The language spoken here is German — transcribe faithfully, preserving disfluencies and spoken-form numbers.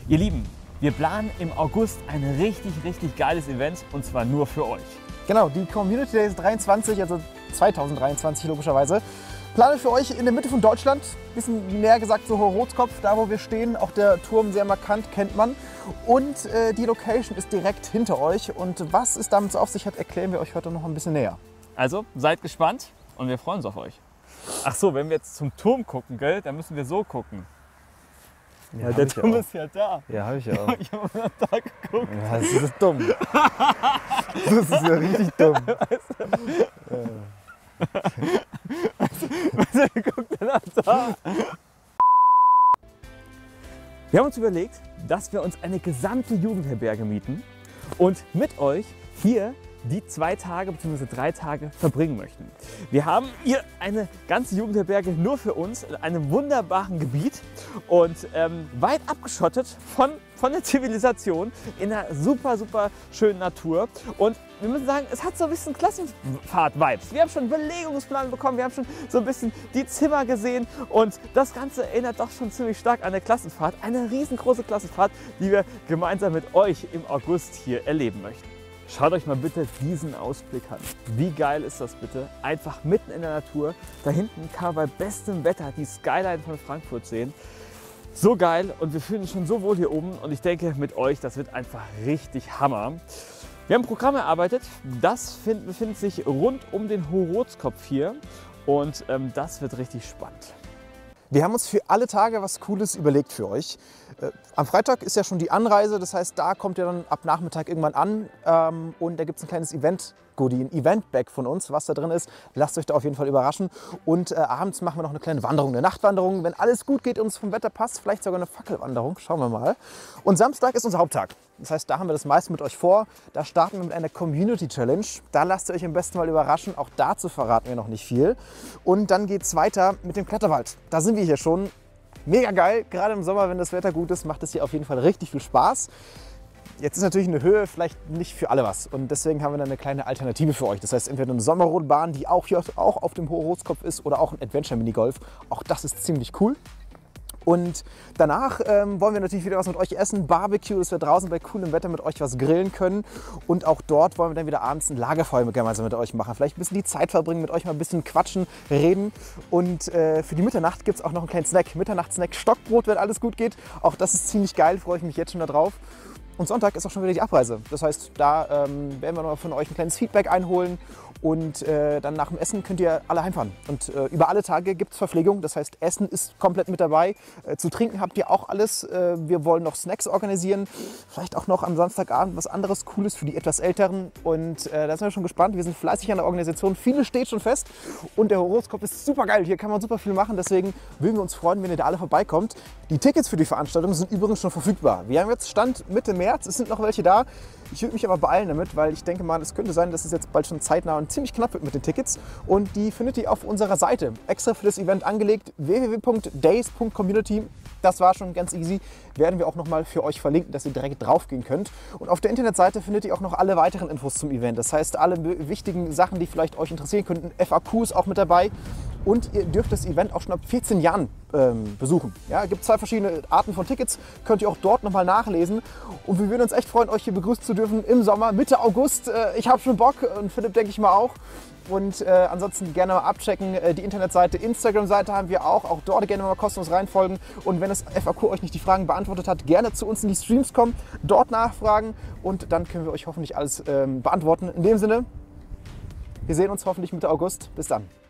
Ihr Lieben, wir planen im August ein richtig, richtig geiles Event und zwar nur für euch. Genau, die Community Days dreiundzwanzig, also zweitausenddreiundzwanzig logischerweise, planen für euch in der Mitte von Deutschland, bisschen näher gesagt so Hochrothskopf, da wo wir stehen, auch der Turm sehr markant, kennt man. Und äh, die Location ist direkt hinter euch und was es damit so auf sich hat, erklären wir euch heute noch ein bisschen näher. Also seid gespannt und wir freuen uns auf euch. Ach so, wenn wir jetzt zum Turm gucken, gell, dann müssen wir so gucken. Ja, der Turm ist ja da. Ja, habe ich ja auch. Ich habe mal da geguckt. Ja, das ist dumm. Das ist ja richtig dumm. Was guckt denn da? Wir haben uns überlegt, dass wir uns eine gesamte Jugendherberge mieten und mit euch hier die zwei Tage bzw. drei Tage verbringen möchten. Wir haben hier eine ganze Jugendherberge nur für uns in einem wunderbaren Gebiet und ähm, weit abgeschottet von, von der Zivilisation in einer super, super schönen Natur. Und wir müssen sagen, es hat so ein bisschen Klassenfahrt-Vibes. Wir haben schon Belegungsplan bekommen, wir haben schon so ein bisschen die Zimmer gesehen und das Ganze erinnert doch schon ziemlich stark an eine Klassenfahrt. Eine riesengroße Klassenfahrt, die wir gemeinsam mit euch im August hier erleben möchten. Schaut euch mal bitte diesen Ausblick an. Wie geil ist das bitte? Einfach mitten in der Natur. Da hinten kann man bei bestem Wetter die Skyline von Frankfurt sehen. So geil und wir fühlen uns schon so wohl hier oben und ich denke mit euch, das wird einfach richtig Hammer. Wir haben ein Programm erarbeitet, das find, befindet sich rund um den Hochrothskopf hier und ähm, das wird richtig spannend. Wir haben uns für alle Tage was Cooles überlegt für euch. Äh, am Freitag ist ja schon die Anreise, das heißt, da kommt ihr dann ab Nachmittag irgendwann an ähm, und da gibt es ein kleines Event-Goodie, ein Event-Bag von uns, was da drin ist. Lasst euch da auf jeden Fall überraschen. Und äh, abends machen wir noch eine kleine Wanderung, eine Nachtwanderung. Wenn alles gut geht und uns vom Wetter passt, vielleicht sogar eine Fackelwanderung, schauen wir mal. Und Samstag ist unser Haupttag. Das heißt, da haben wir das meiste mit euch vor. Da starten wir mit einer Community Challenge. Da lasst ihr euch am besten mal überraschen. Auch dazu verraten wir noch nicht viel. Und dann geht es weiter mit dem Kletterwald. Da sind wir hier schon. Mega geil. Gerade im Sommer, wenn das Wetter gut ist, macht es hier auf jeden Fall richtig viel Spaß. Jetzt ist natürlich eine Höhe vielleicht nicht für alle was. Und deswegen haben wir dann eine kleine Alternative für euch. Das heißt, entweder eine Sommerrodelbahn, die auch hier auch auf dem Hochrothskopf ist, oder auch ein Adventure-Minigolf. Auch das ist ziemlich cool. Und danach ähm, wollen wir natürlich wieder was mit euch essen, Barbecue, dass wir draußen bei coolem Wetter mit euch was grillen können. Und auch dort wollen wir dann wieder abends ein Lagerfeuer gemeinsam mit euch machen. Vielleicht ein bisschen die Zeit verbringen, mit euch mal ein bisschen quatschen, reden. Und äh, für die Mitternacht gibt es auch noch einen kleinen Snack. Mitternachtssnack, Stockbrot, wenn alles gut geht. Auch das ist ziemlich geil, freue ich mich jetzt schon darauf. Und Sonntag ist auch schon wieder die Abreise. Das heißt, da ähm, werden wir noch von euch ein kleines Feedback einholen. Und äh, dann nach dem Essen könnt ihr alle heimfahren. Und äh, über alle Tage gibt es Verpflegung. Das heißt, Essen ist komplett mit dabei. Äh, zu trinken habt ihr auch alles. Äh, wir wollen noch Snacks organisieren. Vielleicht auch noch am Samstagabend was anderes Cooles für die etwas Älteren. Und äh, da sind wir schon gespannt. Wir sind fleißig an der Organisation. Vieles steht schon fest. Und der Hochrothskopf ist super geil. Hier kann man super viel machen. Deswegen würden wir uns freuen, wenn ihr da alle vorbeikommt. Die Tickets für die Veranstaltung sind übrigens schon verfügbar. Wir haben jetzt Stand Mitte März. Es sind noch welche da. Ich würde mich aber beeilen damit, weil ich denke mal, es könnte sein, dass es jetzt bald schon zeitnah und ziemlich knapp wird mit den Tickets. Und die findet ihr auf unserer Seite. Extra für das Event angelegt, w w w punkt days punkt community. Das war schon ganz easy. Werden wir auch noch mal für euch verlinken, dass ihr direkt drauf gehen könnt. Und auf der Internetseite findet ihr auch noch alle weiteren Infos zum Event. Das heißt, alle wichtigen Sachen, die vielleicht euch interessieren könnten. F A Q ist auch mit dabei. Und ihr dürft das Event auch schon ab vierzehn Jahren ähm, besuchen. Ja, es gibt zwei verschiedene Arten von Tickets, könnt ihr auch dort nochmal nachlesen. Und wir würden uns echt freuen, euch hier begrüßen zu dürfen im Sommer, Mitte August. Äh, ich habe schon Bock und Philipp denke ich mal auch. Und äh, ansonsten gerne mal abchecken, äh, die Internetseite, Instagram-Seite haben wir auch. Auch dort gerne mal kostenlos reinfolgen. Und wenn das F A Q euch nicht die Fragen beantwortet hat, gerne zu uns in die Streams kommen, dort nachfragen und dann können wir euch hoffentlich alles ähm, beantworten. In dem Sinne, wir sehen uns hoffentlich Mitte August. Bis dann.